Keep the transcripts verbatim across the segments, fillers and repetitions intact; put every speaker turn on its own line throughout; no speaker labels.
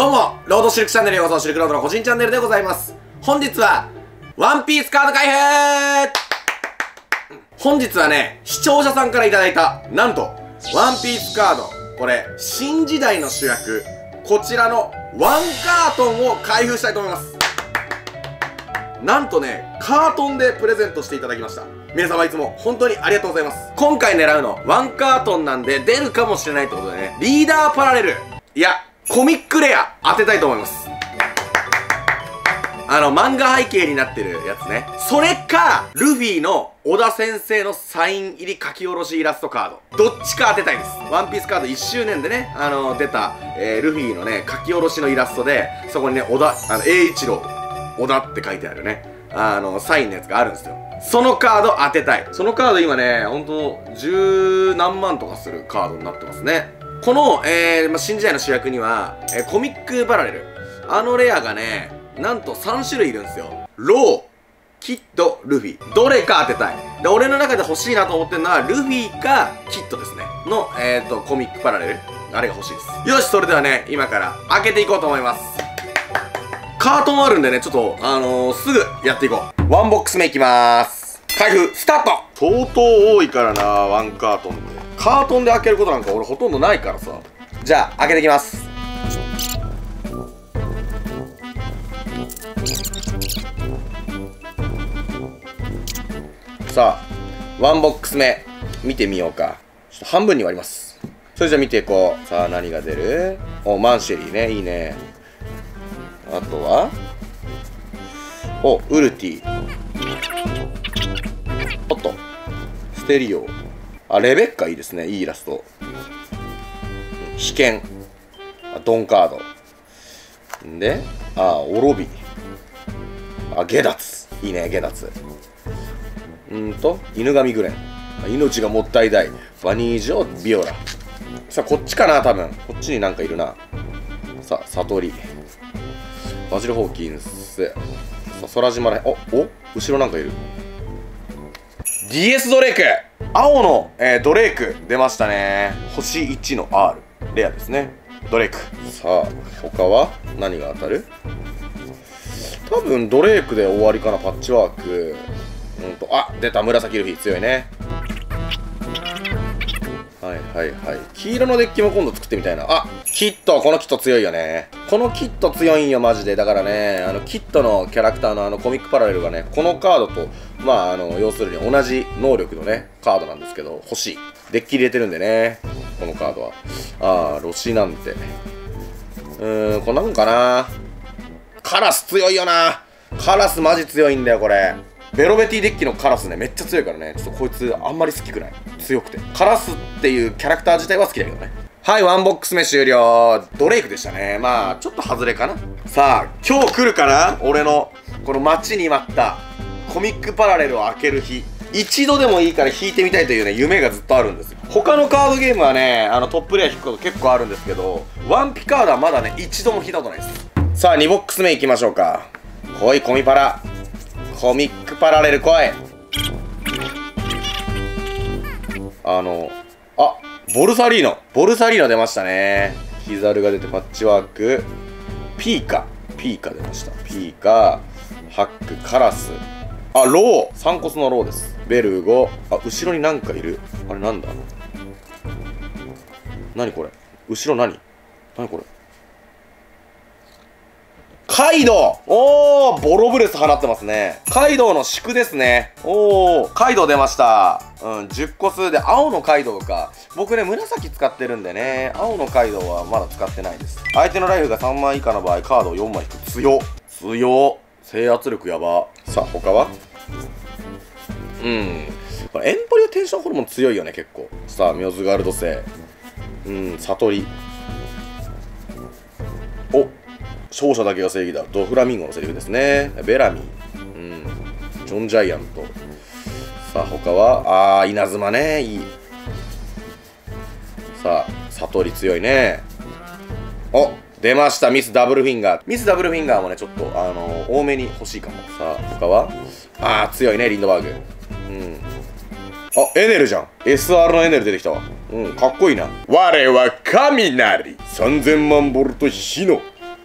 どうも、ロードシルクチャンネルへようこそ。シルクロードの個人チャンネルでございます。本日は、ワンピースカード開封。本日はね、視聴者さんからいただいた、なんと、ワンピースカード、これ、新時代の主役、こちらのワンカートンを開封したいと思います。なんとね、カートンでプレゼントしていただきました。皆様いつも本当にありがとうございます。今回狙うの、ワンカートンなんで出るかもしれないってことでね、リーダーパラレル、いや、コミックレア当てたいと思います。あの、漫画背景になってるやつね。それか、ルフィの小田先生のサイン入り書き下ろしイラストカード。どっちか当てたいです。ワンピースカードいっしゅうねんでね、あの、出た、えー、ルフィのね、書き下ろしのイラストで、そこにね、小田、あの、栄一郎、小田って書いてあるね、あの、サインのやつがあるんですよ。そのカード当てたい。そのカード今ね、ほんと、十何万とかするカードになってますね。この、えー、まあ、新時代の主役には、えー、コミックパラレル。あのレアがね、なんとさん種類いるんですよ。ロー、キッド、ルフィ。どれか当てたい。で、俺の中で欲しいなと思ってるのは、ルフィか、キッドですね。の、えーと、コミックパラレル。あれが欲しいです。よし、それではね、今から開けていこうと思います。カートンあるんでね、ちょっと、あのー、すぐやっていこう。ワンボックス目いきまーす。開封、スタート。相当多いからな、ワンカートンで。カートンで開けることなんか俺ほとんどないからさ。じゃあ、開けていきます。さあ、ワンボックス目、見てみようか。ちょっと半分に割ります。それじゃあ見ていこう。さあ、何が出る？お、マンシェリーね、いいね。あとはお、ウルティ。おっと、ステリオ。あ、レベッカいいですね。いいイラスト。被験。あ、ドンカード。んで、あ、オロビ。あ、ゲダツ。いいね、ゲダツ。んと、犬神グレン。命がもったいない。バニージョ、ビオラ。さあ、こっちかな、多分。こっちになんかいるな。さあ、サトリ。バジル・ホーキンス。さあ、空島らへん。お、お後ろなんかいる。ディーエス ドレイク。青の、えー、ドレイク出ましたね。星いちの アール。レアですね。ドレイク。さあ、他は何が当たる？多分ドレイクで終わりかな。パッチワーク。うんと、あ、出た。紫ルフィ強いね。はいはいはい。黄色のデッキも今度作ってみたいな。あ、キット。このキット強いよね。このキット強いんよ、マジで。だからね、あの、キットのキャラクターのあのコミックパラレルがね、このカードと、まあ、あの、要するに同じ能力のね、カードなんですけど、欲しい。デッキ入れてるんでね、このカードは。あー、ロシなんて。うーん、こんなもんかな。カラス強いよな。カラスマジ強いんだよ、これ。ベロベティデッキのカラスね、めっちゃ強いからね。ちょっとこいつあんまり好きくない。強くて。カラスっていうキャラクター自体は好きだけどね。はい、ワンボックス目終了。ドレイクでしたね。まあ、ちょっと外れかな。さあ、今日来るかな？俺の、この待ちに待ったコミックパラレルを開ける日。一度でもいいから引いてみたいというね、夢がずっとあるんですよ。他のカードゲームはね、あのトップレア引くこと結構あるんですけど、ワンピカードはまだね、一度も引いたことないです。さあ、にボックス目いきましょうか。来い、コミパラ。コミックパラレル来い。あの、あ、ボルサリーノ。ボルサリーノ出ましたね。ヒザルが出てパッチワーク。ピーカ。ピーカ出ました。ピーカ。ハック、カラス。あ、ロー。サンコスのローです。ベルゴ。あ、後ろになんかいる。あれなんだ？何これ？後ろ何？何これ？カイドウ。おー、ボロブレス放ってますね。カイドウの宿ですね。おー、カイドウ出ました。うん、じゅっこ数で青のカイドウか。僕ね、紫使ってるんでね、青のカイドウはまだ使ってないです。相手のライフがさんまん以下の場合、カードをよんまい引く。強っ。強っ。制圧力やば。さあ、他はうん。これエンポリオテンションホルモン強いよね、結構。さあ、ミョズガルド星。うん、サトリ。お、勝者だけが正義だ。ドフラミンゴのセリフですね。ベラミー。うん。ジョン・ジャイアント。さあ、他は、あー、稲妻ね。いい。さあ、サトリ強いね。お、出ました。ミス・ダブルフィンガー。ミス・ダブルフィンガーもね、ちょっと、あのー、多めに欲しいかも。さあ、他はあー、強いね、リンドバーグ。うん。あ、エネルじゃん。エスアール のエネル出てきたわ。うん、かっこいいな。我は雷。さんぜんまんボルト火の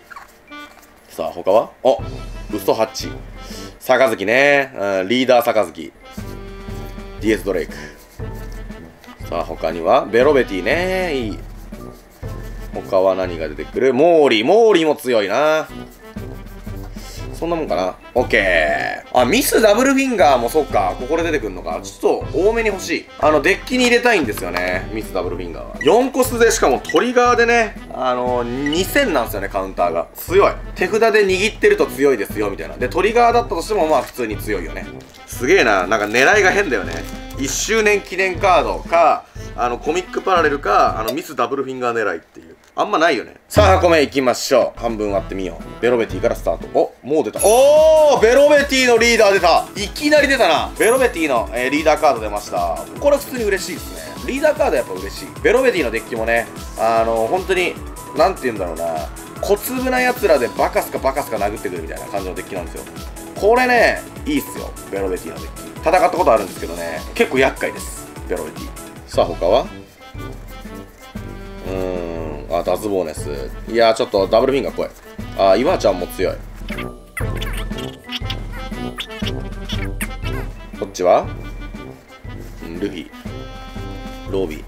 さあ他はお嘘ハッチ杯ね、うん、リーダー杯 ディーエス ドレイク。さあ他にはベロベティね、いい。他は何が出てくる？モーリーモーリーも強いな。そんなもんかな。オッケー。あ、ミスダブルフィンガーもそっか。ここで出てくるのか。ちょっと多めに欲しい。あの、デッキに入れたいんですよね。ミスダブルフィンガーは。よんコスで、しかもトリガーでね、あの、にせんなんですよね、カウンターが。強い。手札で握ってると強いですよ、みたいな。で、トリガーだったとしても、まあ普通に強いよね。すげえな。なんか狙いが変だよね。いっしゅうねん記念カードか、あの、コミックパラレルか、あの、ミスダブルフィンガー狙いっていう。あんまないよね。さあ、箱目いきましょう。半分割ってみよう。ベロベティからスタート。お、もう出た。おーベロベティのリーダー出た。いきなり出たな。ベロベティの、えー、リーダーカード出ました。これは普通に嬉しいですね。リーダーカードやっぱ嬉しい。ベロベティのデッキもね、あの、本当に、なんて言うんだろうな。小粒な奴らでバカスカバカスカ殴ってくるみたいな感じのデッキなんですよ。これね、いいっすよ。ベロベティのデッキ。戦ったことあるんですけどね、結構厄介です。ベロベティ。さあ、他はうーん。あ、ダズボーネス。いやー、ちょっとダブルフィンガー怖い。あ、イワちゃんも強い。こっちはんルフィ。ロビー。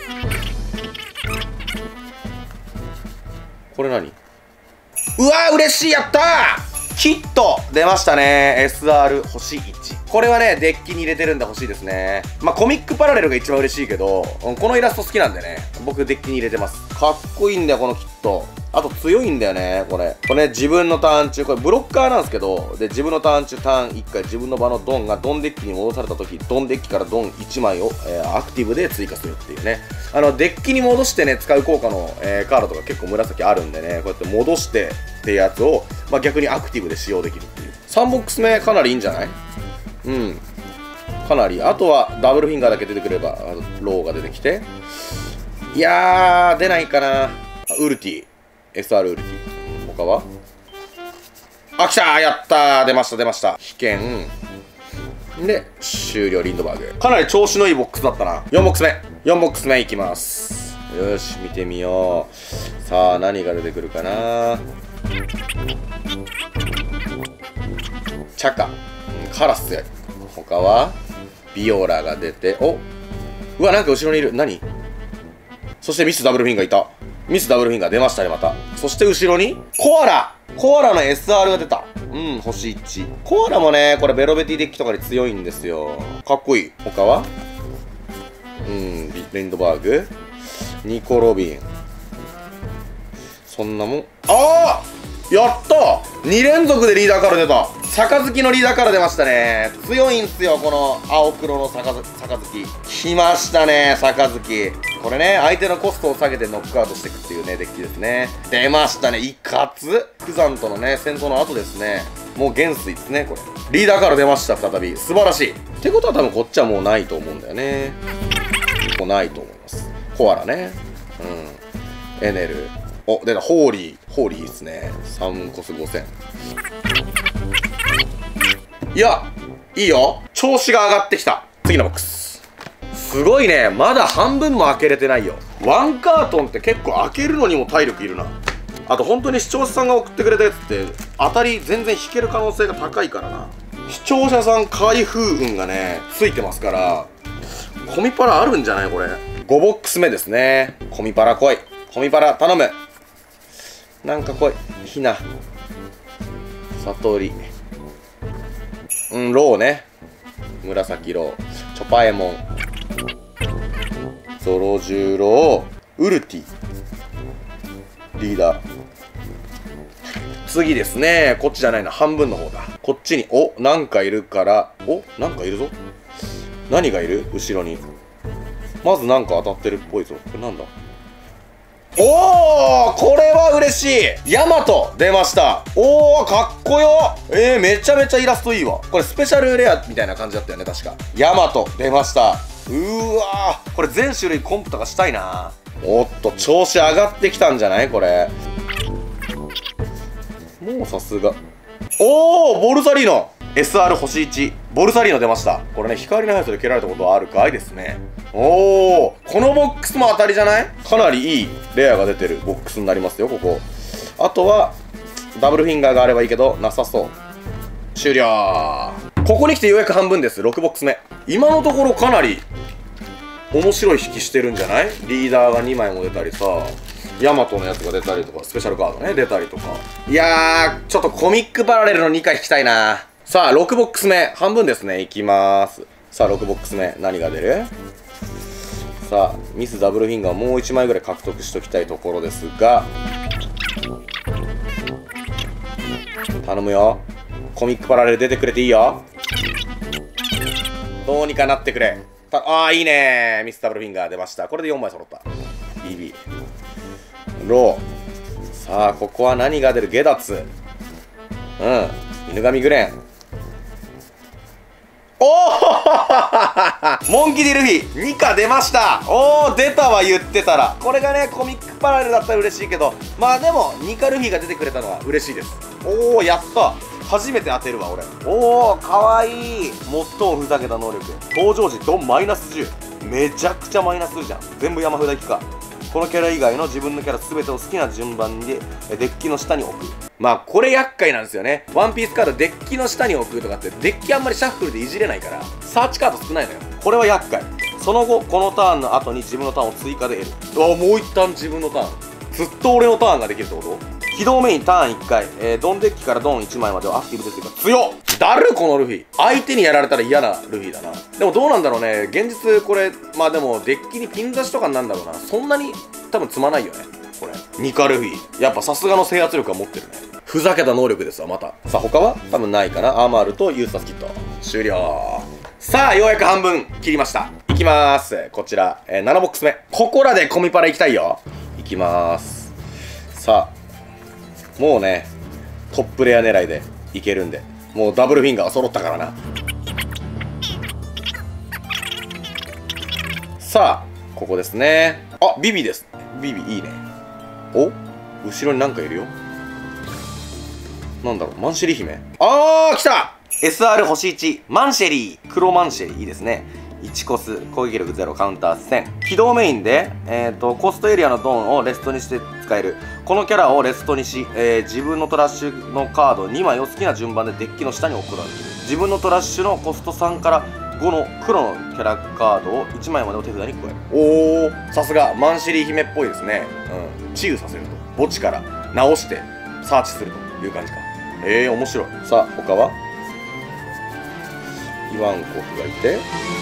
これ何？うわー、嬉しい、やったーキット出ましたね。 エスアール 星いち。これはね、デッキに入れてるんで欲しいですね。まあ、コミックパラレルが一番嬉しいけど、このイラスト好きなんでね、僕デッキに入れてます。かっこいいんだよ、このキット。あと強いんだよね、これ。これね、自分のターン中、これブロッカーなんですけど、で、自分のターン中、ターンいっかい、自分の場のドンがドンデッキに戻された時、ドンデッキからドンいちまいを、えー、アクティブで追加するっていうね。あの、デッキに戻してね、使う効果の、えー、カードとか結構紫あるんでね、こうやって戻してっていうやつを、まあ、逆にアクティブで使用できるっていう。さんボックス目かなりいいんじゃない？うん。かなり。あとはダブルフィンガーだけ出てくれば、ローが出てきて。いやー、出ないかな。ウルティ。エスアール ウルティ。他はあ、来たー、やったー、出ました出ました。被験で終了。リンドバーグ。かなり調子のいいボックスだったな。よんボックス目。よんボックス目いきます。よし、見てみよう。さあ、何が出てくるかな。チャカ。カラス強い。他はビオラが出て、お、うわ、なんか後ろにいる。何？そしてミスダブルフィンガーいた。ミスダブルフィンガー出ましたね、また。そして後ろにコアラ。コアラの エスアール が出た。うん、星いち。コアラもね、これベロベティデッキとかに強いんですよ。かっこいい。他はうん、リンドバーグ、ニコ・ロビン。そんなもん。ああ、やった！ に 連続でリーダーカード出た。杯のリーダーカード出ましたね。強いんすよ、この青黒の杯。来ましたね、杯。これね、相手のコストを下げてノックアウトしていくっていうね、デッキですね。出ましたね、いかつ。クザンとのね、戦闘の後ですね。もう元帥ですね、これ。リーダーカード出ました、再び。素晴らしい。ってことは多分こっちはもうないと思うんだよね。もうないと思います。コアラね。うん。エネル。お、出た、ホーリー。ホーリーですね。さんコスごせん。いや、いいよ。調子が上がってきた。次のボックス。すごいね。まだ半分も開けれてないよ。ワンカートンって結構開けるのにも体力いるな。あと本当に視聴者さんが送ってくれたやつって当たり全然引ける可能性が高いからな。視聴者さん開封運がね、ついてますから、コミパラあるんじゃないこれ。ごボックス目ですね。コミパラ来い。コミパラ頼む。なんか来い。ひな。悟り。うん、ローね。紫ロー。チョパエモン。ゾロジュロー。ウルティ。リーダー。次ですね。こっちじゃないな。半分の方だ。こっちに、お、なんかいるから。お、なんかいるぞ。何がいる後ろに。まずなんか当たってるっぽいぞ。これなんだ。おー、これは嬉しい。ヤマト出ました。おー、かっこよ。えー、めちゃめちゃイラストいいわ。これスペシャルレアみたいな感じだったよね、確か。ヤマト出ました。うーわー、これ全種類コンプとかしたいな。おっと、調子上がってきたんじゃないこれ。もうさすが。おー、ボルサリーノ エスアール 星いち。ボルサリーノ出ました。これね、光の速さで蹴られたことはあるかいですね。おー、このボックスも当たりじゃない？かなりいいレアが出てるボックスになりますよ、ここ。あとは、 ダブルフィンガーがあればいいけどなさそう。終了。ここに来てようやく半分です。ろくボックス目。今のところかなり面白い引きしてるんじゃない？リーダーがにまいも出たりさ、ヤマトのやつが出たりとか、スペシャルカードね出たりとか。いやー、ちょっとコミックパラレルのにかい引きたいな。さあろくボックス目、半分ですね。いきまーす。さあろくボックス目、何が出る？さあミスダブルフィンガーもういちまいぐらい獲得しときたいところですが、頼むよ。コミックパラレル出てくれていいよ。どうにかなってくれ。ああいいねー。ミスダブルフィンガー出ました。これでよんまい揃った。 ビービー ロー。さあここは何が出る？ゲダツ、うん、犬神グレン。おおモンキー ディルフィにか出ました。おお出たわ、言ってたら。これがねコミックパラレルだったら嬉しいけど、まあでもにかルフィが出てくれたのは嬉しいです。おおやった、初めて当てるわ俺。おおかわいい。最もふざけた能力、登場時ドンマイナスじゅう。めちゃくちゃマイナスじゃん。全部山札きか。このキャラ以外の自分のキャラ全てを好きな順番でデッキの下に置く。まあこれ厄介なんですよね。ワンピースカードデッキの下に置くとかってデッキあんまりシャッフルでいじれないからサーチカード少ないのよ。これは厄介。その後このターンの後に自分のターンを追加で得る。うわもう一旦自分のターン、ずっと俺のターンができるってこと？起動メインターンいっかい、えー、ドンデッキからドンいちまいまでをアクティブで追加。強っ。だるこのルフィ。相手にやられたら嫌なルフィだな。でもどうなんだろうね現実。これまあでもデッキにピン刺しとかになんだろうな。そんなに多分積まないよねこれ。ニカルフィやっぱさすがの制圧力は持ってるね。ふざけた能力ですわまた。さあ他は多分ないかな。アーマールとユースタスキット。終了。さあようやく半分切りました。いきまーす。こちら、えー、ななボックス目。ここらでコミパラいきたいよ。いきまーす。さあもうねトップレア狙いでいけるんで、もうダブルフィンガー揃ったからな。さあここですね。あビビです。ビビいいね。お後ろになんかいるよ。なんだろう、マンシェリー姫。あー来た。 エスアール 星いちマンシェリー、黒マンシェリーいいですね。いちコス、攻撃力ゼロ、カウンターせん。起動メインで、えー、とコストエリアのドンをレストにして使える。このキャラをレストにし、えー、自分のトラッシュのカードにまいを好きな順番でデッキの下に置くことができる。自分のトラッシュのコストさんからごの黒のキャラカードをいちまいまでを手札に加える。おーさすがマンシェリー姫っぽいですね。うん治癒させると墓地から直してサーチするという感じか。えー面白い。さあ他はイワンコフがいて、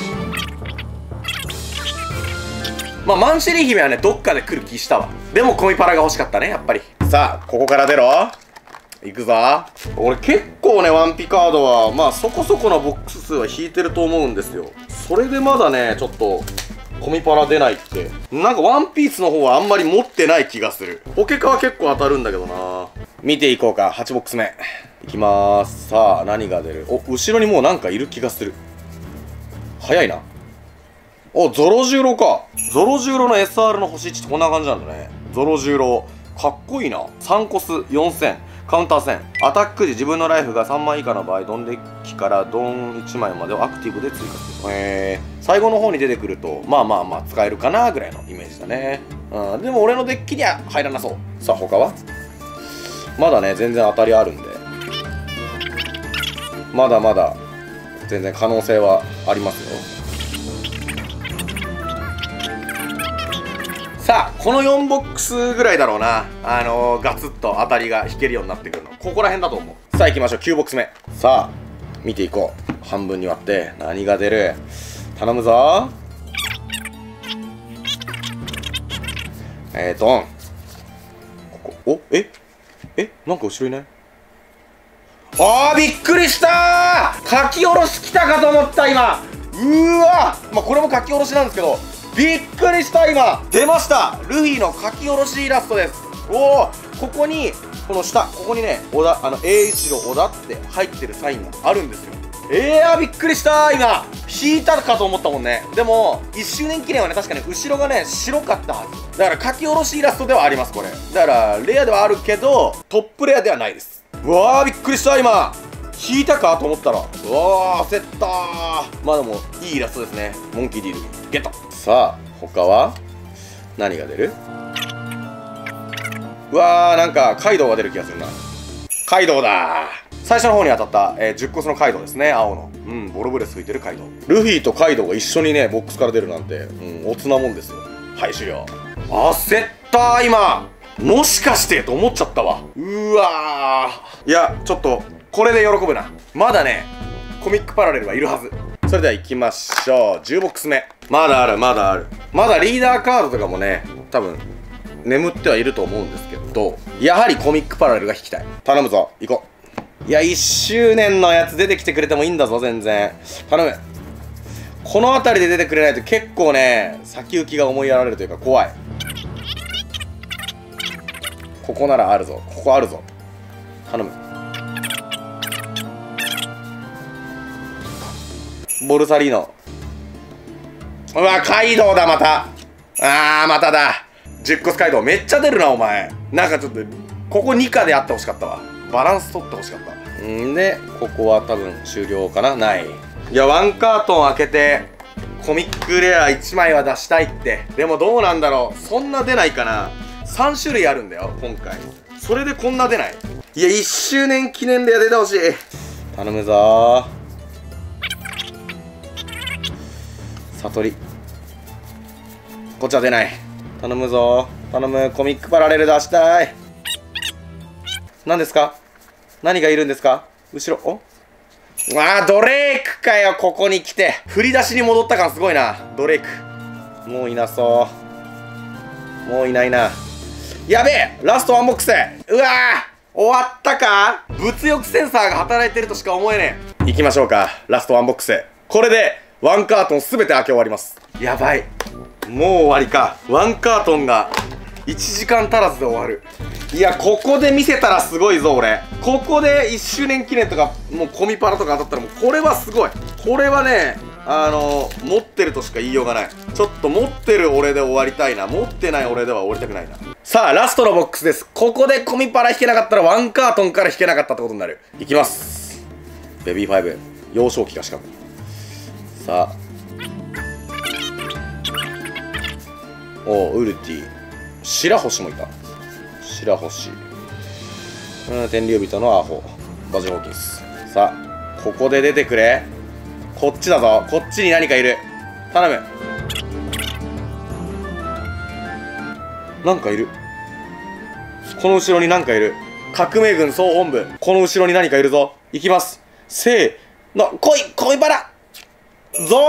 まあマンシェリー姫はねどっかで来る気したわ。でもコミパラが欲しかったねやっぱり。さあここから出ろ。いくぞ。俺結構ねワンピカードはまあそこそこのボックス数は引いてると思うんですよ。それでまだねちょっとコミパラ出ないって、なんかワンピースの方はあんまり持ってない気がする。ポケカは結構当たるんだけどな。見ていこうか。はちボックス目いきまーす。さあ何が出る。お後ろにもうなんかいる気がする。早いな。おゾロジュウロか。ゾロジュウロの エスアール の星いちってこんな感じなんだね。ゾロジュウロかっこいいな。さんコスよんせん、カウンターせん。アタック時自分のライフがさんまい以下の場合ドンデッキからドンいちまいまでをアクティブで追加する。へえ最後の方に出てくるとまあまあまあ使えるかなぐらいのイメージだね。うん、でも俺のデッキには入らなそう。さあ他はまだね全然当たりあるんで、まだまだ全然可能性はありますよ。さあこのよんボックスぐらいだろうな。あのー、ガツッと当たりが引けるようになってくるのここら辺だと思う。さあ行きましょう。きゅうボックス目。さあ見ていこう。半分に割って何が出る。頼むぞ。えーとここおええなんか後ろいない。あーびっくりしたー。書き下ろし来たかと思った今。うーわまあこれも書き下ろしなんですけどびっくりした。今出ました。ルフィの書き下ろしイラストです。おおここにこの下ここにね小田あの栄一郎小田って入ってるサインがあるんですよ。えー、びっくりしたー。今引いたかと思ったもんね。でもいっしゅうねん記念はね確かに後ろがね白かったはずだから書き下ろしイラストではありますこれ。だからレアではあるけどトップレアではないです。うわーびっくりした。今引いたかと思ったらうわー焦ったー。まあでもいいイラストですね。モンキー ディルゲット。さあ他は何が出る。うわーなんかカイドウが出る気がするな。 カイドウだ。最初の方に当たった、えー、じゅっコスのカイドウですね、青の。うん、ボロブレス吹いてるカイドウ。ルフィとカイドウが一緒にね、ボックスから出るなんて、うん、おつなもんですよ。はい、終了。焦ったー、今。もしかしてと思っちゃったわ。うわー。いや、ちょっと、これで喜ぶな。まだね、コミックパラレルはいるはず。それでは行きましょう。じゅうボックス目。まだある、まだある。まだリーダーカードとかもね、多分、眠ってはいると思うんですけど、やはりコミックパラレルが引きたい。頼むぞ、行こう。いや、いっしゅうねんのやつ出てきてくれてもいいんだぞ、全然。頼む。この辺りで出てくれないと結構ね、先行きが思いやられるというか怖い。ここならあるぞ、ここあるぞ。頼む。ボルサリーノ。うわ、カイドウだ、また。あー、まただ。じゅっコスカイドウめっちゃ出るな、お前。なんかちょっと、ここにかであってほしかったわ。バランス取ってほしかった。んで、ここは多分終了かな。ない。いや、ワンカートン開けて、コミックレアいちまいは出したいって。でもどうなんだろう。そんな出ないかな。さんしゅるいあるんだよ、今回。それでこんな出ない。いや、いっしゅうねん記念で出てほしい。頼むぞー。悟り。こっちは出ない。頼むぞー。頼む。コミックパラレル出したい。何ですか？何がいるんですか？後ろ。お？あー、ドレイクかよ、ここに来て。振り出しに戻った感すごいな。ドレイク。もういなそう。もういないな。やべえ、ラストワンボックス。うわー、終わったか？物欲センサーが働いてるとしか思えねえ。行きましょうか。ラストワンボックス。これでワンカートンすべて開け終わります。やばい。もう終わりか。ワンカートンがいちじかん足らずで終わる。いや、ここで見せたらすごいぞ、俺。ここでいっしゅうねん記念とか、もうコミパラとか当たったらもうこれはすごい。これはね、あのー、持ってるとしか言いようがない。ちょっと持ってる俺で終わりたいな。持ってない俺では終わりたくないな。さあ、ラストのボックスです。ここでコミパラ引けなかったらワンカートンから引けなかったってことになる。いきます。ベビーファイブ。幼少期がしかも。さあ。おう、ウルティ。白星もいた。白星。うん、天竜人のアホ。バジル・ホーキンス。さあ、ここで出てくれ。こっちだぞ。こっちに何かいる。頼む。なんかいる。この後ろになんかいる。革命軍総本部。この後ろに何かいるぞ。行きます。せーの、来い、コミパラ。ゾロジュー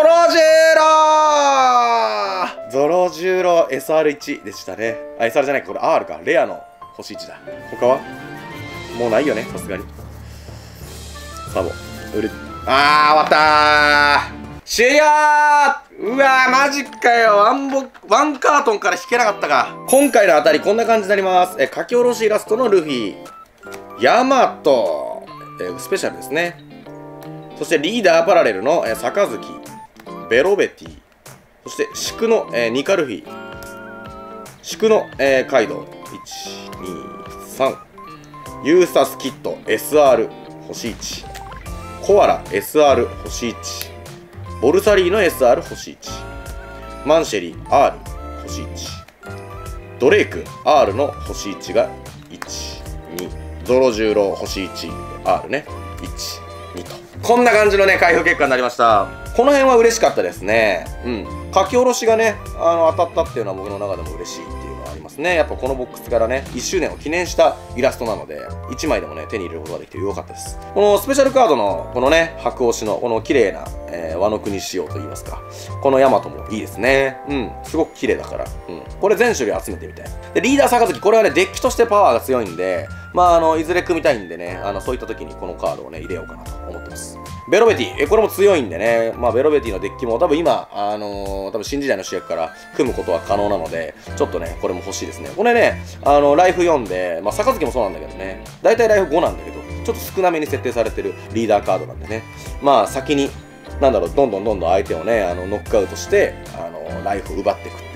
ローゾロジューロ エスアールワン でしたね。あ、エスアール じゃないか、これ アール か。レアの星いちだ。他はもうないよね、さすがに。サボ。うる。あー、終わったー。終了ー。うわー、マジかよ。ワンボ、ワンカートンから引けなかったか。今回のあたり、こんな感じになります。え、書き下ろしイラストのルフィ。ヤマト。え、スペシャルですね。そしてリーダーパラレルの、えー、杯、ベロベティ、そしてシクの、えー、ニカルフィ、シクの、えー、カイドウ、いち、に、さん、ユースタスキット、エスアール、星いち、コアラ、エスアール、星いち、ボルサリーの エスアール、星いち、マンシェリー、アール、星いち、ドレイク、アール の星いちがいち、に、ゾロジューロ、星いち、アール ね、いち、にと。こんな感じのね、開封結果になりました。この辺は嬉しかったですね。うん。書き下ろしがね、あの、当たったっていうのは僕の中でも嬉しいっていうのはありますね。やっぱこのボックスからね、いっしゅうねんを記念したイラストなので、いちまいでもね、手に入れることができてよかったです。このスペシャルカードの、このね、白押しの、この綺麗な、えー、和の国仕様といいますか。このヤマトもいいですね。うん。すごく綺麗だから。うん。これ全種類集めてみたい。で、リーダー杯、これはね、デッキとしてパワーが強いんで、まあ、あの、いずれ組みたいんでね、あの、そういった時にこのカードをね、入れようかなと思ってます。ベロベティ、え、これも強いんでね、まあ、ベロベティのデッキも多分今、あのー、多分新時代の主役から組むことは可能なので、ちょっとね、これも欲しいですね。これね、あの、ライフよんで、まあ、杯もそうなんだけどね、大体ライフごなんだけど、ちょっと少なめに設定されてるリーダーカードなんでね、まあ、先に、なんだろう、どんどんどんどん相手をね、あの、ノックアウトして、あの、ライフを奪っていくっていう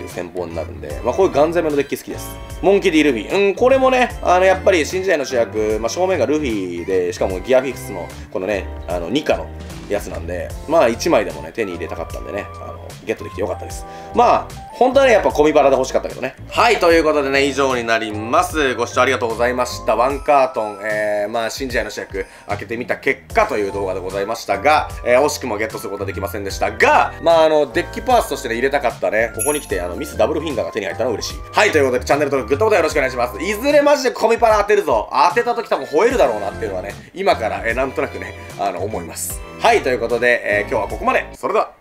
いう戦法になるんで、まあ、こういうガン攻めのデッキ好きです。モンキー D ルフィ。うん、これもね、あの、やっぱり新時代の主役、まあ、正面がルフィで、しかもギアフィクスの、このね、あの、ニカのやつなんで、まあ、いちまいでもね、手に入れたかったんでね、あの、ゲットできてよかったです。まあ、本当はね、やっぱコミバラで欲しかったけどね。はい、ということでね、以上になります。ご視聴ありがとうございました。ワンカートン、えー、まあ、新時代の主役、開けてみた結果という動画でございましたが、えー、惜しくもゲットすることはできませんでしたが、まあ、あの、デッキパーツとしてね、入れたかったね、ここに来て、あの、ミスダブルフィンガーが手に入ったのは嬉しい。はい、ということで、チャンネル登録、グッドボタンよろしくお願いします。いずれマジでコミパラ当てるぞ。当てた時多分吠えるだろうなっていうのはね、今から、えー、なんとなくね、あの、思います。はい、ということで、えー、今日はここまで。それでは。